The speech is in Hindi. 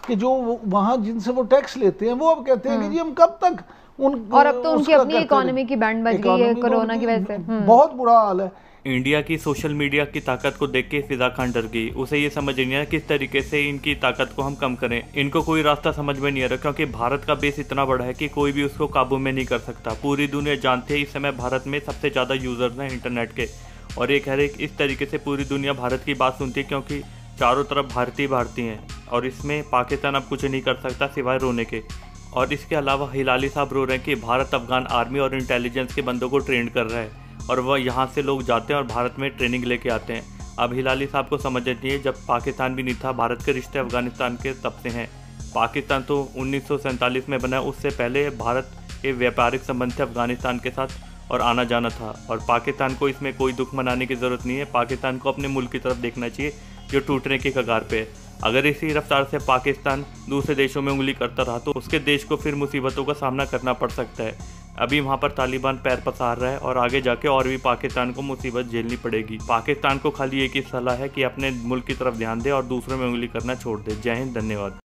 कि जो वहाँ जिनसे वो टैक्स लेते हैं वो अब कहते हैं कि जी हम कब तक और अब तो उनकी अपनी इकोनॉमी की बैंड बज गई है कोरोना की वजह से। बहुत बुरा हाल है। इंडिया की सोशल मीडिया की ताकत को देख के फिजा खान डर गई। उसे ये समझ नहीं आया किस तरीके से इनकी ताकत को हम कम करें। इनको कोई रास्ता समझ में नहीं आ रहा, क्योंकि भारत का बेस इतना बड़ा है कि कोई भी उसको काबू में नहीं कर सकता। पूरी दुनिया जानती है इस समय भारत में सबसे ज़्यादा यूजर्स हैं इंटरनेट के, और एक हर एक इस तरीके से पूरी दुनिया भारत की बात सुनती है, क्योंकि चारों तरफ भारतीय हैं। और इसमें पाकिस्तान अब कुछ नहीं कर सकता सिवाय रोने के। और इसके अलावा हिलाली साहब रो रहे हैं कि भारत अफगान आर्मी और इंटेलिजेंस के बंदों को ट्रेंड कर रहा है, और वह यहाँ से लोग जाते हैं और भारत में ट्रेनिंग लेके आते हैं। अब हिलाली साहब को समझ नहीं है, जब पाकिस्तान भी नहीं था, भारत के रिश्ते अफगानिस्तान के तब से हैं। पाकिस्तान तो 1947 में बना, उससे पहले भारत के व्यापारिक संबंध थे अफगानिस्तान के साथ और आना जाना था। और पाकिस्तान को इसमें कोई दुख मनाने की ज़रूरत नहीं है। पाकिस्तान को अपने मुल्क की तरफ देखना चाहिए जो टूटने की कगार पे है। अगर इसी रफ्तार से पाकिस्तान दूसरे देशों में उंगली करता रहा तो उसके देश को फिर मुसीबतों का सामना करना पड़ सकता है। अभी वहाँ पर तालिबान पैर पसार रहा है और आगे जाके और भी पाकिस्तान को मुसीबत झेलनी पड़ेगी। पाकिस्तान को खाली एक ही सलाह है कि अपने मुल्क की तरफ ध्यान दे और दूसरों में उंगली करना छोड़ दे। जय हिंद, धन्यवाद।